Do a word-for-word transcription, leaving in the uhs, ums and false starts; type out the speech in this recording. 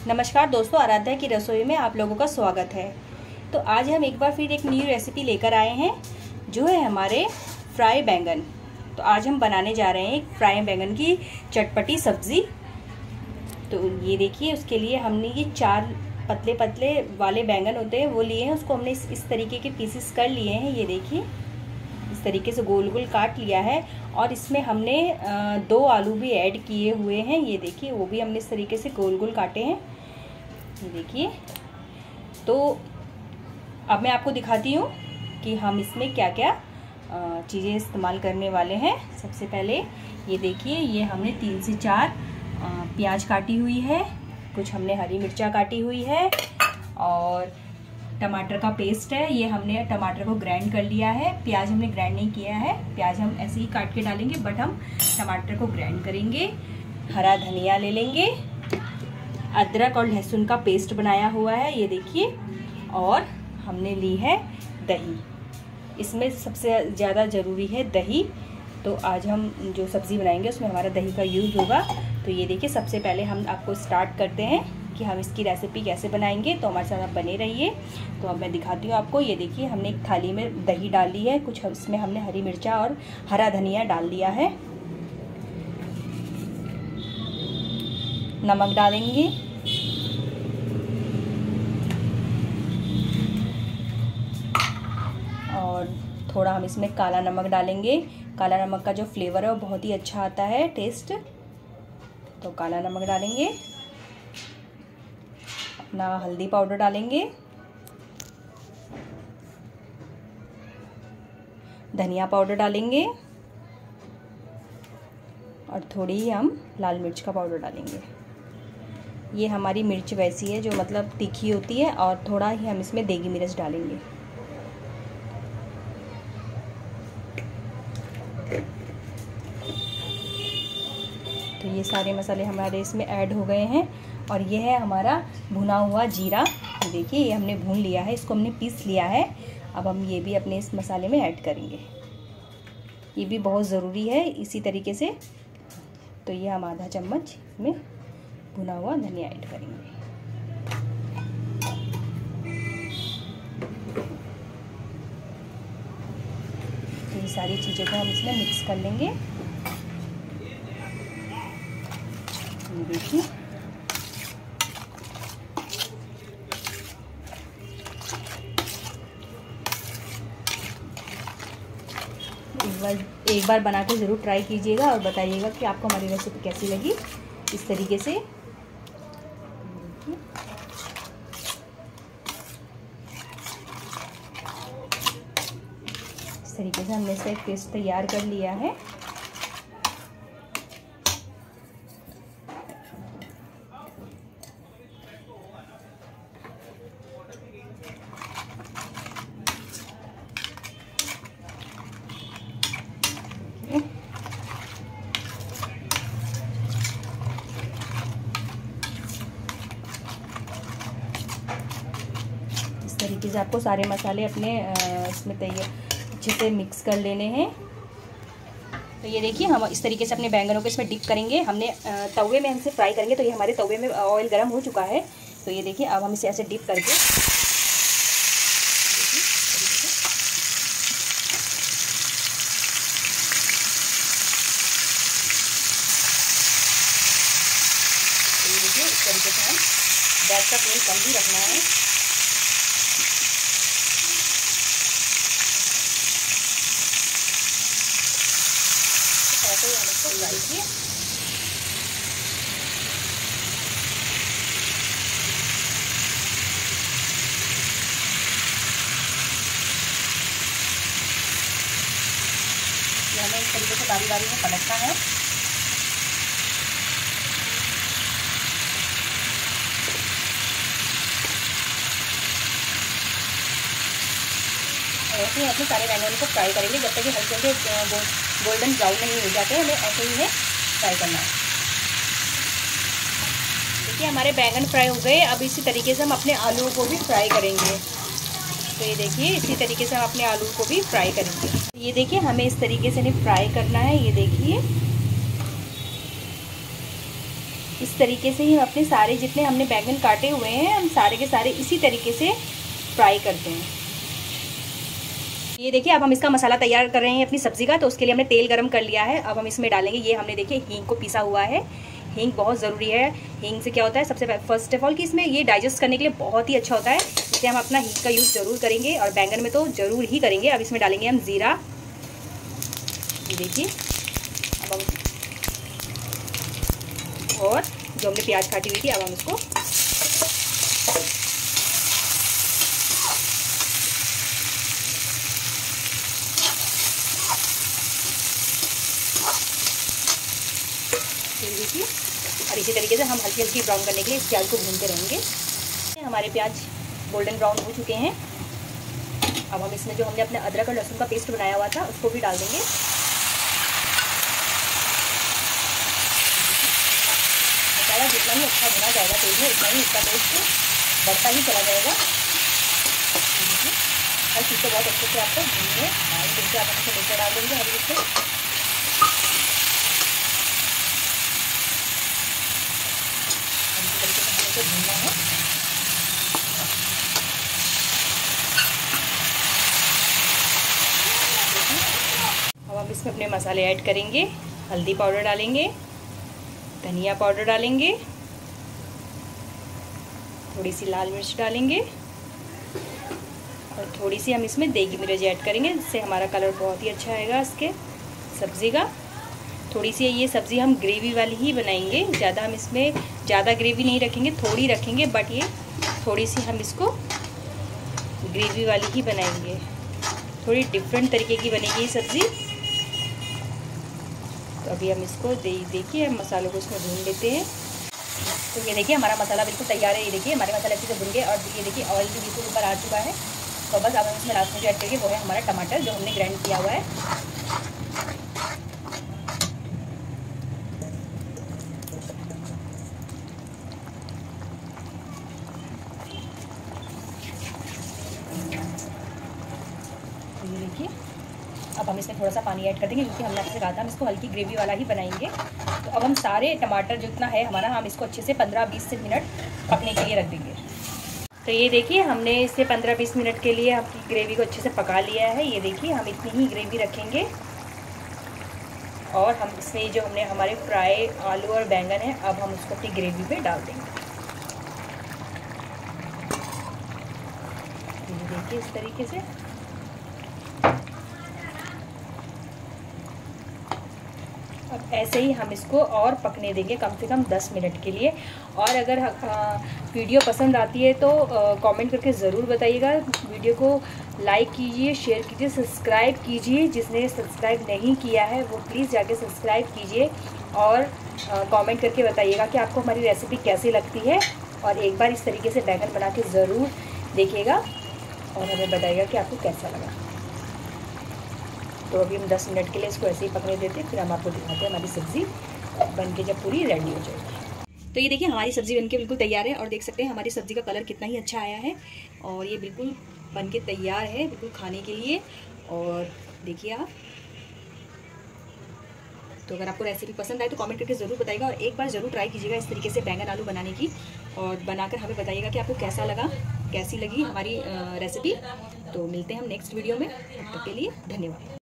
नमस्कार दोस्तों, आराध्या की रसोई में आप लोगों का स्वागत है। तो आज हम एक बार फिर एक न्यू रेसिपी लेकर आए हैं जो है हमारे फ्राई बैंगन। तो आज हम बनाने जा रहे हैं एक फ्राई बैंगन की चटपटी सब्ज़ी। तो ये देखिए, उसके लिए हमने ये चार पतले पतले वाले बैंगन होते हैं वो लिए हैं। उसको हमने इस, इस तरीके के पीसेस कर लिए हैं। ये देखिए, इस तरीके से गोल गोल काट लिया है। और इसमें हमने दो आलू भी ऐड किए हुए हैं। ये देखिए, वो भी हमने इस तरीके से गोल गोल काटे हैं। ये देखिए, तो अब मैं आपको दिखाती हूँ कि हम इसमें क्या क्या चीज़ें इस्तेमाल करने वाले हैं। सबसे पहले ये देखिए, ये हमने तीन से चार प्याज काटी हुई है, कुछ हमने हरी मिर्चा काटी हुई है और टमाटर का पेस्ट है। ये हमने टमाटर को ग्राइंड कर लिया है। प्याज हमने ग्राइंड नहीं किया है, प्याज हम ऐसे ही काट के डालेंगे, बट हम टमाटर को ग्राइंड करेंगे। हरा धनिया ले लेंगे, अदरक और लहसुन का पेस्ट बनाया हुआ है, ये देखिए। और हमने ली है दही। इसमें सबसे ज़्यादा ज़रूरी है दही। तो आज हम जो सब्ज़ी बनाएंगे उसमें हमारा दही का यूज़ होगा। तो ये देखिए, सबसे पहले हम आपको स्टार्ट करते हैं कि हम इसकी रेसिपी कैसे बनाएंगे। तो हमारे साथ आप बने रहिए। तो अब मैं दिखाती हूँ आपको। ये देखिए, हमने एक थाली में दही डाल ली है, कुछ इसमें हमने हरी मिर्चा और हरा धनिया डाल दिया है। नमक डालेंगे, और थोड़ा हम इसमें काला नमक डालेंगे। काला नमक का जो फ्लेवर है वो बहुत ही अच्छा आता है, टेस्ट। तो काला नमक डालेंगे। अपना हल्दी पाउडर डालेंगे, धनिया पाउडर डालेंगे और थोड़ी ही हम लाल मिर्च का पाउडर डालेंगे। ये हमारी मिर्च वैसी है जो मतलब तीखी होती है, और थोड़ा ही हम इसमें देगी मिर्च डालेंगे। तो ये सारे मसाले हमारे इसमें ऐड हो गए हैं। और ये है हमारा भुना हुआ जीरा। देखिए, ये हमने भून लिया है, इसको हमने पीस लिया है। अब हम ये भी अपने इस मसाले में ऐड करेंगे। ये भी बहुत ज़रूरी है इसी तरीके से। तो ये हम आधा चम्मच में भुना हुआ धनिया ऐड करेंगे। तो ये सारी चीज़ों को हम इसमें मिक्स कर लेंगे। देखिए, एक बार एक बार बना के ज़रूर ट्राई कीजिएगा और बताइएगा कि आपको हमारी रेसिपी कैसी लगी। इस तरीके से इस तरीके से हमने इसका एक पेस्ट तैयार कर लिया है। इस तरीके से आपको सारे मसाले अपने इसमें तैयार अच्छे से मिक्स कर लेने हैं। तो ये देखिए, हम इस तरीके से अपने बैंगनों को इसमें डिप करेंगे। हमने तवे में हमसे फ्राई करेंगे। तो ये हमारे तवे में ऑयल गर्म हो चुका है। तो ये देखिए, अब हम इसे ऐसे डिप करके इस तरीके से हम गैस का फ्लेम कम भी रखना है। ऐसे ही हम इसको फ्राई किए। हमें इस तरीके से बारी बारी में पलटना है। ऐसे ही अपने सारे बैंगन को फ्राई करेंगे जब तक कि हल्के हल्के गोल्डन ब्राउन नहीं हो जाते। हमें ऐसे ही है फ्राई करना है। देखिए, हमारे बैंगन फ्राई हो गए। अब इसी तरीके से हम अपने आलू को भी फ्राई करेंगे। तो ये देखिए, इसी तरीके से हम अपने आलू को भी फ्राई करेंगे। ये देखिए, हमें इस तरीके से नहीं फ्राई करना है। ये देखिए, इस इस तरीके से ही हम अपने सारे जितने हमने बैंगन काटे हुए हैं हम सारे के सारे इसी तरीके से फ्राई करते हैं। ये देखिए अब हम इसका मसाला तैयार कर रहे हैं अपनी सब्ज़ी का। तो उसके लिए हमने तेल गरम कर लिया है। अब हम इसमें डालेंगे, ये हमने देखिए हींग को पीसा हुआ है। हींग बहुत ज़रूरी है। हींग से क्या होता है, सबसे फर्स्ट ऑफ ऑल कि इसमें ये डाइजेस्ट करने के लिए बहुत ही अच्छा होता है, इसलिए हम अपना हींग का यूज़ ज़रूर करेंगे और बैंगन में तो ज़रूर ही करेंगे। अब इसमें डालेंगे हम ज़ीरा। ये देखिए अब हम, और जो हमने प्याज काटी हुई थी अब हम इसको देखिए, और इसी तरीके से हम हल्की हल्की ब्राउन करने के लिए इस प्याज को भूनते रहेंगे। हमारे प्याज गोल्डन ब्राउन हो चुके हैं। अब हम इसमें जो हमने अपने अदरक और लहसुन का पेस्ट बनाया हुआ था उसको भी डाल देंगे। मसाला जितना ही अच्छा भुना जाएगा तेल में उतना ही इसका टेस्ट बढ़ता ही चला जाएगा। हर चीज़ को बहुत अच्छे से आपको भूनना है। और जैसे आप इसमें मिर्च डाल देंगे हरी मिर्च, भूनना है। अब हम इसमें अपने मसाले ऐड करेंगे। हल्दी पाउडर डालेंगे, धनिया पाउडर डालेंगे, थोड़ी सी लाल मिर्च डालेंगे और थोड़ी सी हम इसमें देगी मिर्च ऐड करेंगे, जिससे हमारा कलर बहुत ही अच्छा आएगा इसके सब्ज़ी का। थोड़ी सी ये सब्ज़ी हम ग्रेवी वाली ही बनाएंगे, ज़्यादा हम इसमें ज़्यादा ग्रेवी नहीं रखेंगे, थोड़ी रखेंगे, बट ये थोड़ी सी हम इसको ग्रेवी वाली ही बनाएंगे। थोड़ी डिफरेंट तरीके की बनेगी ये सब्ज़ी। तो अभी हम इसको दे देखिए हम मसालों को इसमें भून लेते हैं। तो ये देखिए हमारा मसाला बिल्कुल तैयार है। ये देखिए हमारे मसाले अच्छे से भून गए और ये देखिए ऑयल भी बिल्कुल ऊपर आ चुका है। तो बस अब हम इसमें लास्ट में जो ऐड करेंगे वो है हमारा टमाटर, जो हमने ग्राइंड किया हुआ है। ये देखिए अब हम इसमें थोड़ा सा पानी ऐड कर देंगे, क्योंकि हमने आपसे कहा था हम इसको हल्की ग्रेवी वाला ही बनाएंगे। तो अब हम सारे टमाटर जितना है हमारा, हम इसको अच्छे से पंद्रह बीस मिनट पकने के लिए रख देंगे। तो ये देखिए हमने इसे पंद्रह बीस मिनट के लिए आपकी ग्रेवी को अच्छे से पका लिया है। ये देखिए हम इतनी ही ग्रेवी रखेंगे और हम इसमें जो हमने हमारे फ्राई आलू और बैंगन है अब हम उसको अपनी ग्रेवी पे डाल देंगे। ये देखिए इस तरीके से अब ऐसे ही हम इसको और पकने देंगे कम से कम दस मिनट के लिए। और अगर आ, वीडियो पसंद आती है तो कमेंट करके ज़रूर बताइएगा। वीडियो को लाइक कीजिए, शेयर कीजिए, सब्सक्राइब कीजिए। जिसने सब्सक्राइब नहीं किया है वो प्लीज़ जाके सब्सक्राइब कीजिए और कमेंट करके बताइएगा कि आपको हमारी रेसिपी कैसी लगती है। और एक बार इस तरीके से बैंगन बना के ज़रूर देखिएगा और हमें बताइएगा कि आपको कैसा लगा। तो अभी हम दस मिनट के लिए इसको ऐसे ही पकने देते हैं, फिर हम आपको दिखाते हैं हमारी सब्ज़ी बन के जब पूरी रेडी हो जाएगी। तो ये देखिए हमारी सब्ज़ी बनके बिल्कुल तैयार है और देख सकते हैं हमारी सब्ज़ी का कलर कितना ही अच्छा आया है और ये बिल्कुल बनके तैयार है बिल्कुल खाने के लिए। और देखिए आप, तो अगर आपको रेसिपी पसंद आए तो कमेंट करके ज़रूर बताइएगा और एक बार ज़रूर ट्राई कीजिएगा इस तरीके से बैंगन आलू बनाने की और बनाकर हमें बताइएगा कि आपको कैसा लगा, कैसी लगी हमारी रेसिपी। तो मिलते हैं हम नेक्स्ट वीडियो में, तब तक के लिए धन्यवाद।